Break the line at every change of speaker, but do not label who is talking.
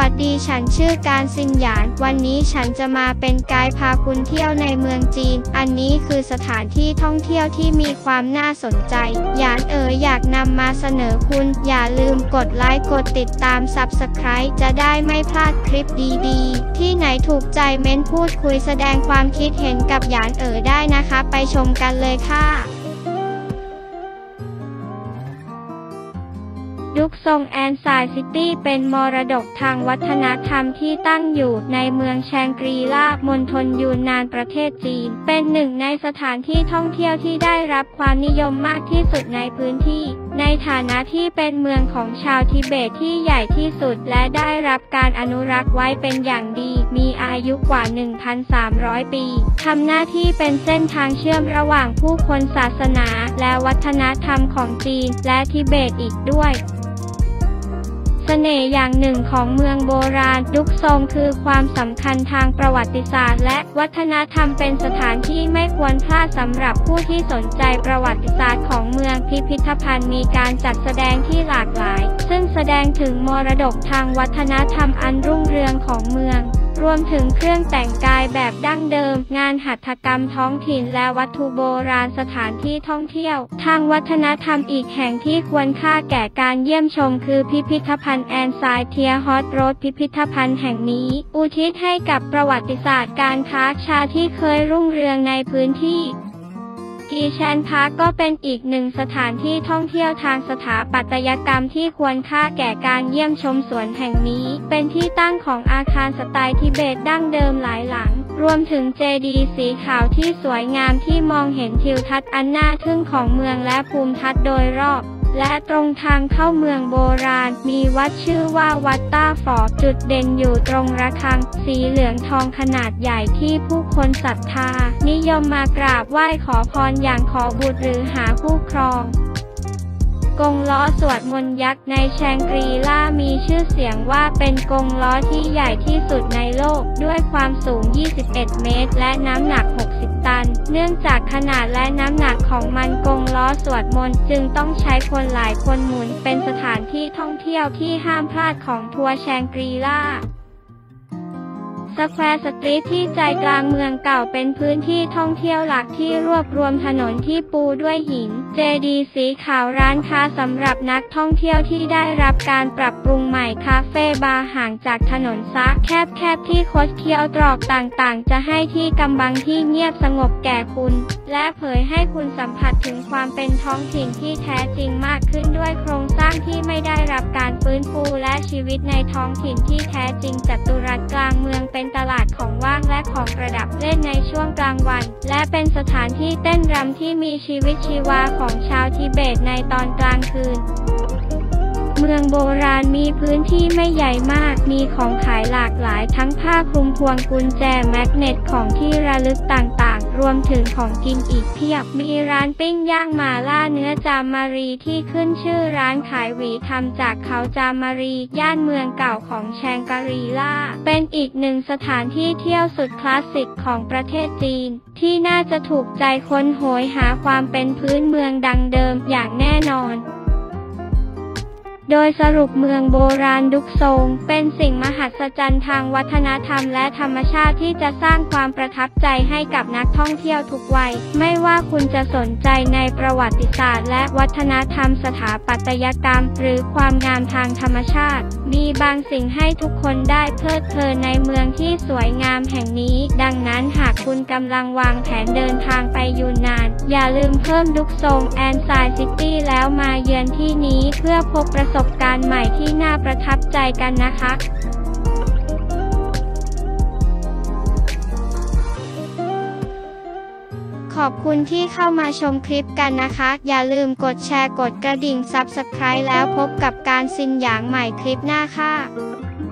สดีฉันชื่อการซินหยานวันนี้ฉันจะมาเป็นไกด์พาคุณเที่ยวในเมืองจีนอันนี้คือสถานที่ท่องเที่ยวที่มีความน่าสนใจหยานอยากนำมาเสนอคุณอย่าลืมกดไลค์กดติดตาม Subscribe จะได้ไม่พลาดคลิปดีๆที่ไหนถูกใจเม้นพูดคุยแสดงความคิดเห็นกับหยานได้นะคะไปชมกันเลยค่ะดุกซงแอนซายซิตี้เป็นมรดกทางวัฒนธรรมที่ตั้งอยู่ในเมืองแชงกรีลามณฑลยูนนานประเทศจีนเป็นหนึ่งในสถานที่ท่องเที่ยวที่ได้รับความนิยมมากที่สุดในพื้นที่ในฐานะที่เป็นเมืองของชาวทิเบตที่ใหญ่ที่สุดและได้รับการอนุรักษ์ไว้เป็นอย่างดีมีอายุกว่า 1,300 ปีทำหน้าที่เป็นเส้นทางเชื่อมระหว่างผู้คนศาสนาและวัฒนธรรมของจีนและทิเบตอีกด้วยเสน่ห์อย่างหนึ่งของเมืองโบราณดุกซงคือความสำคัญทางประวัติศาสตร์และวัฒนธรรมเป็นสถานที่ไม่ควรพลาดสำหรับผู้ที่สนใจประวัติศาสตร์ของเมืองพิพิธภัณฑ์มีการจัดแสดงที่หลากหลายซึ่งแสดงถึงมรดกทางวัฒนธรรมอันรุ่งเรืองของเมืองรวมถึงเครื่องแต่งกายแบบดั้งเดิมงานหัตถกรรมท้องถิ่นและวัตถุโบราณสถานที่ท่องเที่ยวทางวัฒนธรรมอีกแห่งที่ควรค่าแก่การเยี่ยมชมคือพิพิธภัณฑ์แอนซายเทียฮอตโรดพิพิธภัณฑ์แห่งนี้อุทิศให้กับประวัติศาสตร์การค้าชาที่เคยรุ่งเรืองในพื้นที่กีแชนพาร์คก็เป็นอีกหนึ่งสถานที่ท่องเที่ยวทางสถาปัตยกรรมที่ควรค่าแก่การเยี่ยมชมสวนแห่งนี้เป็นที่ตั้งของอาคารสไตล์ทิเบตดั้งเดิมหลายหลังรวมถึงเจดีย์สีขาวที่สวยงามที่มองเห็นทิวทัศน์อันน่าทึ่งของเมืองและภูมิทัศน์โดยรอบและตรงทางเข้าเมืองโบราณมีวัดชื่อว่าวัดต้าฝอจุดเด่นอยู่ตรงระฆังสีเหลืองทองขนาดใหญ่ที่ผู้คนศรัทธานิยมมากราบไหว้ขอพรอย่างขอบุตรหรือหาคู่ครองกงล้อสวดมนต์ยักษ์ในแชงกรีลามีชื่อเสียงว่าเป็นกงล้อที่ใหญ่ที่สุดในโลกด้วยความสูง 21 เมตรและน้ำหนัก 60 ตันเนื่องจากขนาดและน้ำหนักของมันกงล้อสวดมนต์จึงต้องใช้คนหลายคนหมุนเป็นสถานที่ท่องเที่ยวที่ห้ามพลาดของทัวร์แชงกรีลาสแควร์สตรีทที่ใจกลางเมืองเก่าเป็นพื้นที่ท่องเที่ยวหลักที่รวบรวมถนนที่ปูด้วยหินเจดีย์สีขาวร้านค้าสำหรับนักท่องเที่ยวที่ได้รับการปรับปรุงใหม่คาเฟ่บาร์ห่างจากถนนซะแคบที่คดเคี้ยวตรอกต่างๆจะให้ที่กำบังที่เงียบสงบแก่คุณและเผยให้คุณสัมผัสถึงความเป็นท้องถิ่นที่แท้จริงมากขึ้นด้วยโครงสร้างที่ไม่ได้รับการฟื้นฟูและชีวิตในท้องถิ่นที่แท้จริงจัตุรัสกลางเมืองเป็นตลาดของว่างและของประดับเล่นในช่วงกลางวันและเป็นสถานที่เต้นรำที่มีชีวิตชีวาของชาวทิเบตในตอนกลางคืนเมืองโบราณมีพื้นที่ไม่ใหญ่มากมีของขายหลากหลายทั้งผ้าคลุมพวงกุญแจแมกเนตของที่ระลึกต่างๆรวมถึงของกินอีกเพียบมีร้านปิ้งย่างหม่าล่าเนื้อจามารีที่ขึ้นชื่อร้านขายหวีทำจากเขาจามารีย่านเมืองเก่าของแชงกรีลาเป็นอีกหนึ่งสถานที่เที่ยวสุดคลาสสิกของประเทศจีนที่น่าจะถูกใจคนโหยหาความเป็นพื้นเมืองดังเดิมอย่างแน่นอนโดยสรุปเมืองโบราณดุกซงเป็นสิ่งมหัศจรรย์ทางวัฒนธรรมและธรรมชาติที่จะสร้างความประทับใจให้กับนักท่องเที่ยวทุกวัยไม่ว่าคุณจะสนใจในประวัติศาสตร์และวัฒนธรรมสถาปัตยกรรมหรือความงามทางธรรมชาติมีบางสิ่งให้ทุกคนได้เพลิดเพลินในเมืองที่สวยงามแห่งนี้ดังนั้นหากคุณกำลังวางแผนเดินทางไปยูนนานอย่าลืมเพิ่มดุกซงแอนซายซิตี้แล้วมาเยือนที่นี้เพื่อพบประสบการณ์ใหม่ที่น่าประทับใจกันนะคะขอบคุณที่เข้ามาชมคลิปกันนะคะอย่าลืมกดแชร์กดกระดิ่ง Subscribe แล้วพบกับการซินหยางใหม่คลิปหน้าค่ะ